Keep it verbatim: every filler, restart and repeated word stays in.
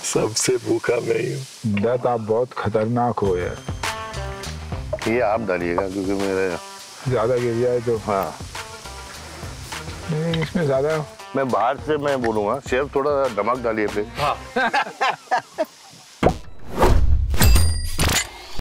सबसे भूखा मैं ही हूँ। दत्त आप बहुत खतरनाक हो यार। ये आप डालिएगा क्योंकि मेरे ज्यादा गिर जाए तो। हाँ नहीं इसमें ज्यादा। मैं बाहर से मैं बोलूँगा शेफ थोड़ा नमक डालिए पे। हाँ